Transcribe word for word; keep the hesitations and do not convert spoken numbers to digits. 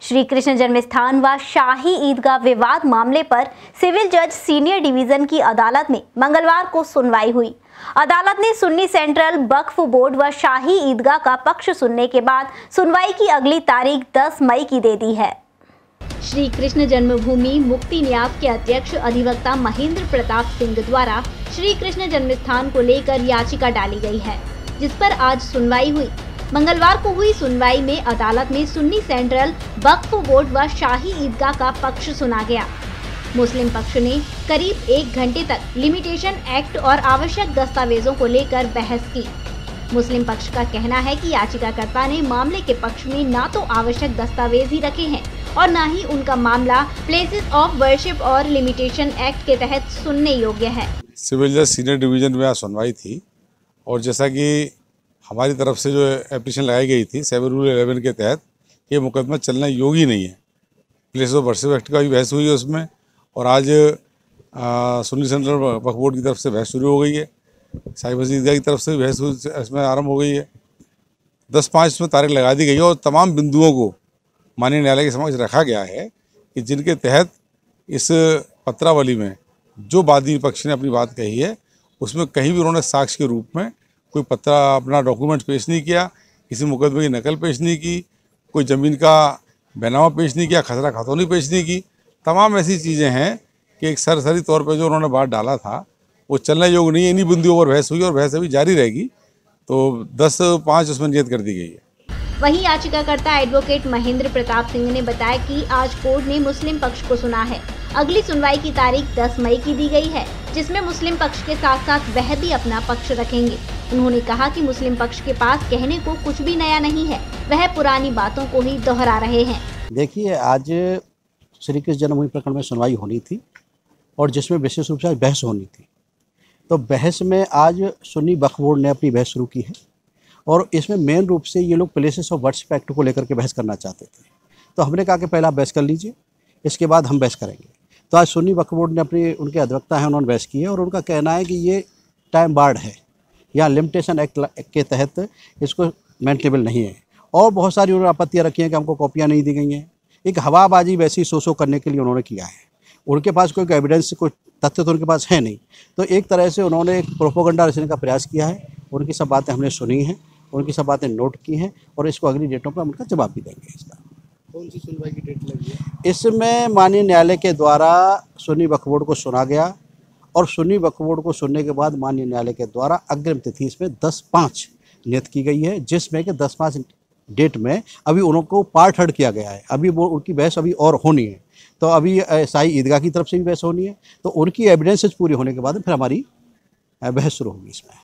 श्री कृष्ण जन्मस्थान व शाही ईदगाह विवाद मामले पर सिविल जज सीनियर डिवीजन की अदालत में मंगलवार को सुनवाई हुई। अदालत ने सुन्नी सेंट्रल वक्फ बोर्ड व शाही ईदगाह का पक्ष सुनने के बाद सुनवाई की अगली तारीख दस मई की दे दी है। श्री कृष्ण जन्मभूमि मुक्ति न्यास के अध्यक्ष अधिवक्ता महेंद्र प्रताप सिंह द्वारा श्री कृष्ण जन्मस्थान को लेकर याचिका डाली गई है, जिस पर आज सुनवाई हुई। मंगलवार को हुई सुनवाई में अदालत में सुन्नी सेंट्रल वक्फ बोर्ड व शाही ईदगाह का पक्ष सुना गया। मुस्लिम पक्ष ने करीब एक घंटे तक लिमिटेशन एक्ट और आवश्यक दस्तावेजों को लेकर बहस की। मुस्लिम पक्ष का कहना है कि याचिकाकर्ता ने मामले के पक्ष में ना तो आवश्यक दस्तावेज ही रखे हैं और न ही उनका मामला प्लेसेस ऑफ वर्शिप और लिमिटेशन एक्ट के तहत सुनने योग्य है। सिविल जज सीनियर डिवीजन में आज सुनवाई थी और जैसा कि हमारी तरफ से जो एप्लीकेशन लगाई गई थी सेवन रूल इलेवन के तहत ये मुकदमा चलना योग्य नहीं है। प्लेस ऑफ वर्शिप एक्ट का भी बहस हुई है उसमें, और आज सुन्नी सेंट्रल वक्फ बोर्ड की तरफ से बहस शुरू हो गई है। शाही मस्जिद ईदगाह की तरफ से भी बहस इसमें आरम्भ हो गई है। दस पाँच इसमें तारीख लगा दी गई है और तमाम बिंदुओं को माननीय न्यायालय के समक्ष रखा गया है कि जिनके तहत इस पत्रावली में जो वादी पक्ष ने अपनी बात कही है उसमें कहीं भी उन्होंने साक्ष्य के रूप में कोई पत्रा अपना डॉक्यूमेंट पेश नहीं किया, किसी मुकदमे की नकल पेश नहीं की, कोई ज़मीन का बैनामा पेश नहीं किया, खसरा खातौनी पेश नहीं की। तमाम ऐसी चीज़ें हैं कि एक सरसरी तौर पर जो उन्होंने बात डाला था वो चलने योग्य नहीं है। इन्हीं बिंदुओं पर बहस हुई और बहस अभी जारी रहेगी। तो दस पाँच उसमें नियत कर दी गई है। वहीं याचिकाकर्ता एडवोकेट महेंद्र प्रताप सिंह ने बताया कि आज कोर्ट ने मुस्लिम पक्ष को सुना है। अगली सुनवाई की तारीख दस मई की दी गई है, जिसमें मुस्लिम पक्ष के साथ साथ वह भी अपना पक्ष रखेंगे। उन्होंने कहा कि मुस्लिम पक्ष के पास कहने को कुछ भी नया नहीं है, वह पुरानी बातों को ही दोहरा रहे हैं। देखिए, आज श्री कृष्ण जन्मभूमि प्रकरण में सुनवाई होनी थी और जिसमें विशेष रूप से बहस होनी थी। तो बहस में आज सुन्नी वक्फ बोर्ड ने अपनी बहस शुरू की है और इसमें मेन रूप से ये लोग प्लेसेस ऑफ वर्शिप एक्ट को लेकर के बहस करना चाहते थे। तो हमने कहा कि पहले आप बहस कर लीजिए, इसके बाद हम बहस करेंगे। तो आज सुन्नी वक्फ बोर्ड ने अपनी उनके अधिवक्ता हैं उन्होंने बहस की है और उनका कहना है कि ये टाइम बार्ड है या लिमिटेशन एक्ट के तहत इसको मेंटेनेबल नहीं है। और बहुत सारी उन्होंने आपत्तियाँ रखी हैं कि हमको कॉपियाँ नहीं दी गई हैं। एक हवाबाजी वैसी शो शो करने के लिए उन्होंने किया है। उनके पास कोई एविडेंस, कोई तथ्य तो उनके पास है नहीं। तो एक तरह से उन्होंने एक प्रोपोगंडा रचने का प्रयास किया है। उनकी सब बातें हमने सुनी हैं, उनकी सब बातें नोट की हैं और इसको अगली डेटों पर हम उनका जवाब भी देंगे। इसका कौन सी सुनवाई की डेट लगी है? इसमें माननीय न्यायालय के द्वारा सुन्नी वक्फ बोर्ड को सुना गया और सुन्नी वक्फ बोर्ड को सुनने के बाद माननीय न्यायालय के द्वारा अग्रिम तिथि इसमें दस पाँच नियत की गई है, जिसमें कि दस पाँच डेट में अभी उनको पार्ट हर्ड किया गया है। अभी वो उनकी बहस अभी और होनी है। तो अभी शाही ईदगाह की तरफ से भी बहस होनी है। तो उनकी एविडेंसेस पूरी होने के बाद फिर हमारी बहस शुरू होगी इसमें।